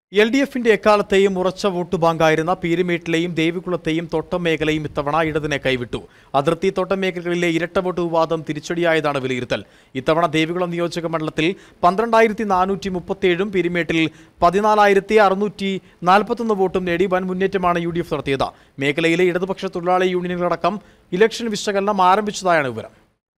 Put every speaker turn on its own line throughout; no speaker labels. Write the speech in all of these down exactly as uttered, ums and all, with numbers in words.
L D എഫിന്റെ എക്കാലത്തെയും ഉറച്ച വോട്ട് ബാങ്കായിരുന്ന പീരുമേട്ടിലെയും ദേവികുളത്തെയും തോട്ടം മേഖലയും ഇത്തവണ ഇടതിനെ കൈവിട്ടു. അതിർത്തി തോട്ടം മേഖലകളിലെ ഇരട്ട വോട്ട് വിവാദം തിരിച്ചടിയായതാണ് വിലയിരുത്തൽ. ഇത്തവണ ദേവികുളം നിയോജക മണ്ഡലത്തിൽ പന്ത്രണ്ടായിരത്തി നാനൂറ്റി മുപ്പത്തിയേഴും പീരുമേട്ടിൽ പതിനാലായിരത്തി അറുന്നൂറ്റി നാൽപ്പത്തൊന്ന് വോട്ടും നേടി വൻ മുന്നേറ്റമാണ് യു ഡി എഫ് നടത്തിയത്. മേഖലയിലെ ഇടതുപക്ഷ തൊഴിലാളി യൂണിയനുകളടക്കം ഇലക്ഷൻ വിശകലനം ആരംഭിച്ചതായാണ് വിവരം.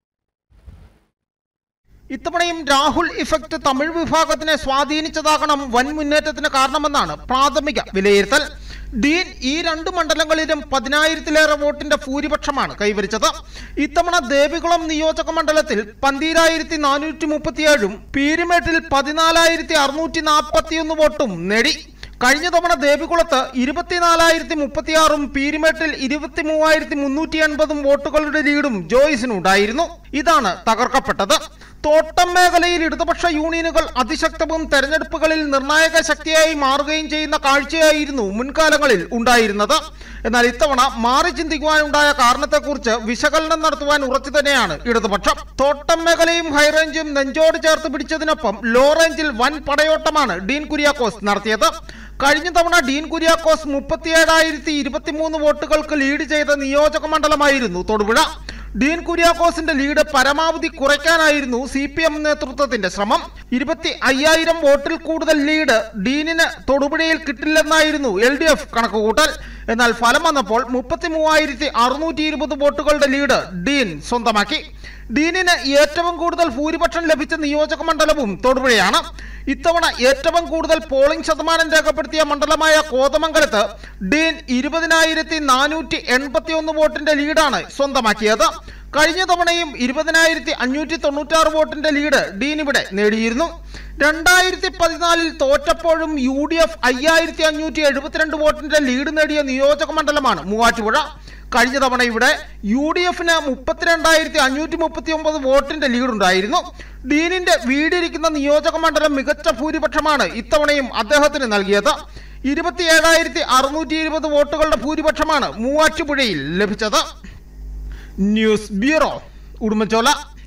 ഇത്തവണയും രാഹുൽ ഇഫക്ട് തമിഴ് വിഭാഗത്തിനെ സ്വാധീനിച്ചതാകണം വൻ മുന്നേറ്റത്തിന് കാരണമെന്നാണ് പ്രാഥമിക വിലയിരുത്തൽ. ഡീൻ ഈ രണ്ട് മണ്ഡലങ്ങളിലും പതിനായിരത്തിലേറെ വോട്ടിന്റെ ഭൂരിപക്ഷമാണ് കൈവരിച്ചത്. ഇത്തവണ ദേവികുളം നിയോജക മണ്ഡലത്തിൽ പന്തീരായിരത്തി നാനൂറ്റി മുപ്പത്തിയേഴും പീരുമേട്ടിൽ പതിനാലായിരത്തി അറുന്നൂറ്റി നാൽപ്പത്തിയൊന്ന് വോട്ടും നേടി. കഴിഞ്ഞ തവണ ദേവികുളത്ത് ഇരുപത്തിനാലായിരത്തി മുപ്പത്തിയാറും പീരുമേട്ടിൽ ഇരുപത്തി മൂവായിരത്തി മുന്നൂറ്റി എൺപതും വോട്ടുകളുടെ ലീഡും ജോയ്സിനുണ്ടായിരുന്നു. ഇതാണ് തകർക്കപ്പെട്ടത്. തോട്ടം മേഖലയിൽ ഇടതുപക്ഷ യൂണിയനുകൾ അതിശക്തവും തെരഞ്ഞെടുപ്പുകളിൽ നിർണായക ശക്തിയായി മാറുകയും ചെയ്യുന്ന കാഴ്ചയായിരുന്നു മുൻകാലങ്ങളിൽ ഉണ്ടായിരുന്നത്. എന്നാൽ ഇത്തവണ മാറി ചിന്തിക്കുവാനുണ്ടായ കാരണത്തെക്കുറിച്ച് വിശകലനം നടത്തുവാൻ ഉറച്ചു തന്നെയാണ് ഇടതുപക്ഷം. തോട്ടം മേഖലയും ഹൈറേഞ്ചും നെഞ്ചോട് ചേർത്ത് പിടിച്ചതിനൊപ്പം ലോ റേഞ്ചിൽ വൻ പടയോട്ടമാണ് ഡീൻ കുര്യാക്കോസ് നടത്തിയത്. കഴിഞ്ഞ തവണ ഡീൻ കുര്യാക്കോസ് മുപ്പത്തിയേഴായിരത്തി ഇരുപത്തി മൂന്ന് വോട്ടുകൾക്ക് ലീഡ് ചെയ്ത നിയോജക മണ്ഡലമായിരുന്നു തൊടുപുഴ. ഡീൻ കുര്യാക്കോസിന്റെ ലീഡ് പരമാവധി കുറയ്ക്കാനായിരുന്നു സി പി എം നേതൃത്വത്തിന്റെ ശ്രമം. ഇരുപത്തി അയ്യായിരം വോട്ടിൽ കൂടുതൽ ലീഡ് ഡീനിന് തൊടുപുഴയിൽ കിട്ടില്ലെന്നായിരുന്നു എൽ ഡി എഫ് കണക്കുകൂട്ടൽ. എന്നാൽ ഫലം വന്നപ്പോൾ മുപ്പത്തി മൂവായിരത്തി അറുന്നൂറ്റി ഇരുപത് വോട്ടുകളുടെ ലീഡ് ഡീൻ സ്വന്തമാക്കി. ഡീനിന് ഏറ്റവും കൂടുതൽ ഭൂരിപക്ഷം ലഭിച്ച നിയോജക മണ്ഡലവും തൊടുപുഴയാണ്. ഇത്തവണ ഏറ്റവും കൂടുതൽ പോളിംഗ് ശതമാനം രേഖപ്പെടുത്തിയ മണ്ഡലമായ കോതമംഗലത്ത് ഡീൻ ഇരുപതിനായിരത്തി നാനൂറ്റി എൺപത്തി ഒന്ന് വോട്ടിന്റെ ലീഡാണ് സ്വന്തമാക്കിയത്. കഴിഞ്ഞ തവണയും ഇരുപതിനായിരത്തി അഞ്ഞൂറ്റി തൊണ്ണൂറ്റാറ് വോട്ടിന്റെ ലീഡ് ഡീൻ ഇവിടെ നേടിയിരുന്നു. രണ്ടായിരത്തി പതിനാലിൽ തോറ്റപ്പോഴും യു ഡി എഫ് അയ്യായിരത്തി അഞ്ഞൂറ്റി എഴുപത്തിരണ്ട് വോട്ടിന്റെ ലീഡ് നേടിയ നിയോജക മണ്ഡലമാണ് മൂവാറ്റുപുഴ. കഴിഞ്ഞ തവണ ഇവിടെ യു ഡി എഫിന് മുപ്പത്തിരണ്ടായിരത്തി അഞ്ഞൂറ്റി മുപ്പത്തി ഒമ്പത് വോട്ടിന്റെ ലീഡുണ്ടായിരുന്നു. ഡീനിന്റെ വീടിരിക്കുന്ന നിയോജക മണ്ഡലം മികച്ച ഭൂരിപക്ഷമാണ് ഇത്തവണയും അദ്ദേഹത്തിന് നൽകിയത്. ഇരുപത്തി ഏഴായിരത്തി അറുന്നൂറ്റി ഇരുപത് വോട്ടുകളുടെ ഭൂരിപക്ഷമാണ് മൂവാറ്റുപുഴയിൽ ലഭിച്ചത്. News bureau, Udumbanchola.